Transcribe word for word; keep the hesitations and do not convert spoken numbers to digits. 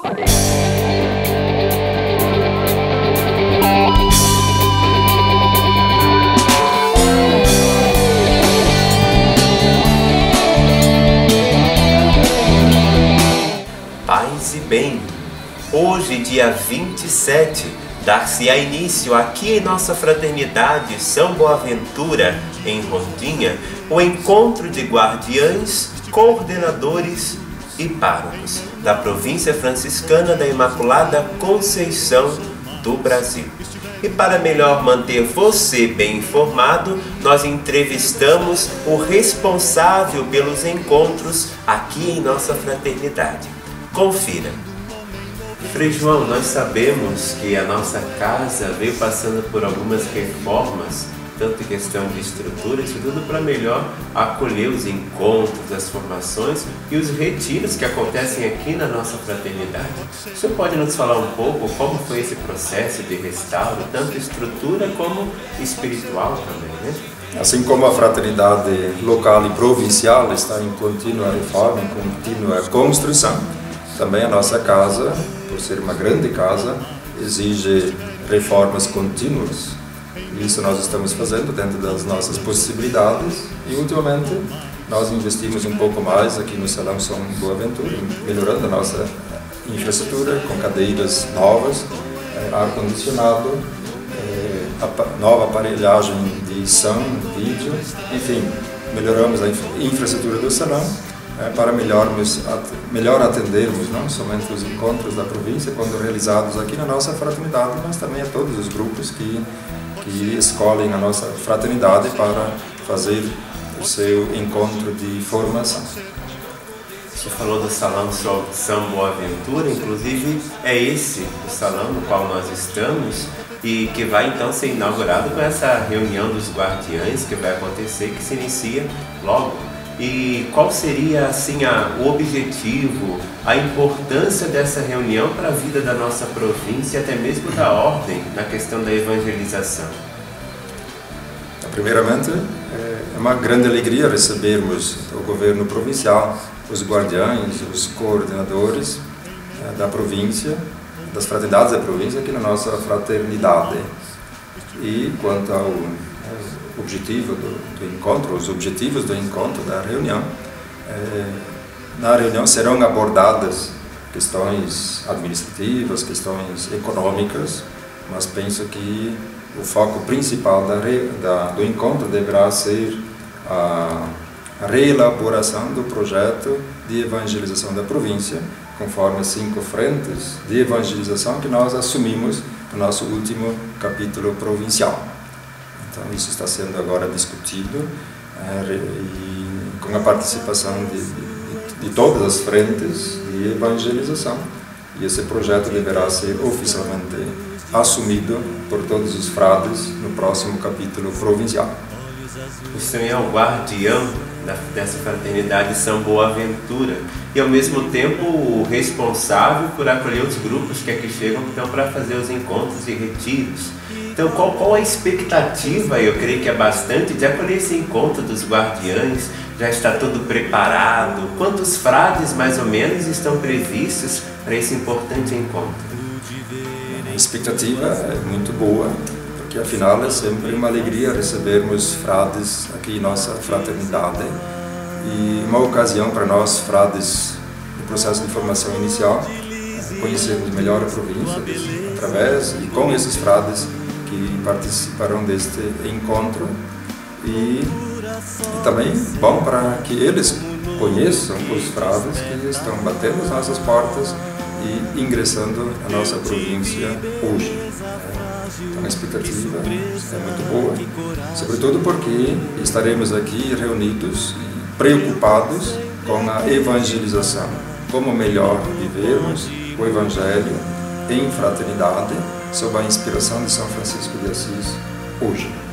Paz e bem, hoje dia vinte e sete, dar-se-á início aqui em nossa fraternidade São Boaventura, em Rondinha, o encontro de guardiães, coordenadores e párocos da província franciscana da Imaculada Conceição do Brasil. E para melhor manter você bem informado, nós entrevistamos o responsável pelos encontros aqui em nossa fraternidade. Confira. Frei João, nós sabemos que a nossa casa veio passando por algumas reformas, tanto em questão de estrutura, isso tudo para melhor acolher os encontros, as formações e os retiros que acontecem aqui na nossa fraternidade. O senhor pode nos falar um pouco como foi esse processo de restauro, tanto estrutura como espiritual também, né? Assim como a fraternidade local e provincial está em contínua reforma, em contínua construção, também a nossa casa, por ser uma grande casa, exige reformas contínuas. Isso nós estamos fazendo dentro das nossas possibilidades e, ultimamente, nós investimos um pouco mais aqui no Salão São Boaventura, melhorando a nossa infraestrutura com cadeiras novas, ar-condicionado, nova aparelhagem de som, vídeo, enfim, melhoramos a infraestrutura do salão para melhormos, melhor atendermos não somente os encontros da província quando realizados aqui na nossa fraternidade, mas também a todos os grupos que, que escolhem a nossa fraternidade para fazer o seu encontro de formação. Você falou do Salão São Boaventura, inclusive é esse o salão no qual nós estamos e que vai então ser inaugurado com essa reunião dos guardiães que vai acontecer, que se inicia logo. E qual seria assim a, o objetivo, a importância dessa reunião para a vida da nossa província e até mesmo da ordem na questão da evangelização? Primeiramente, é uma grande alegria recebermos do governo provincial os guardiães, os coordenadores da província, das fraternidades da província aqui na nossa fraternidade. E quanto ao objetivo do, do encontro, os objetivos do encontro, da reunião, é, na reunião serão abordadas questões administrativas, questões econômicas, mas penso que o foco principal da, da, do encontro deverá ser a, a reelaboração do projeto de evangelização da província, conforme as cinco frentes de evangelização que nós assumimos no nosso último capítulo provincial. Então, isso está sendo agora discutido é, e, com a participação de, de, de todas as frentes de evangelização. E esse projeto deverá ser oficialmente assumido por todos os frades no próximo capítulo provincial. O senhor é o guardião dessa fraternidade São Boaventura e, ao mesmo tempo, o responsável por acolher os grupos que aqui chegam então, para fazer os encontros e retiros. Então, qual, qual a expectativa, eu creio que é bastante, de acolher esse encontro dos guardiães? Já está tudo preparado? Quantos frades, mais ou menos, estão previstos para esse importante encontro? A expectativa é muito boa, porque afinal é sempre uma alegria recebermos frades aqui em nossa fraternidade e uma ocasião para nós, frades do processo de formação inicial, conhecermos melhor a província através e com esses frades que participarão deste encontro e, e também bom para que eles conheçam os frades que estão batendo as nossas portas e ingressando na nossa província hoje. Então a expectativa é muito boa, sobretudo porque estaremos aqui reunidos e preocupados com a evangelização, como melhor vivermos o Evangelho em fraternidade, sob a inspiração de São Francisco de Assis hoje.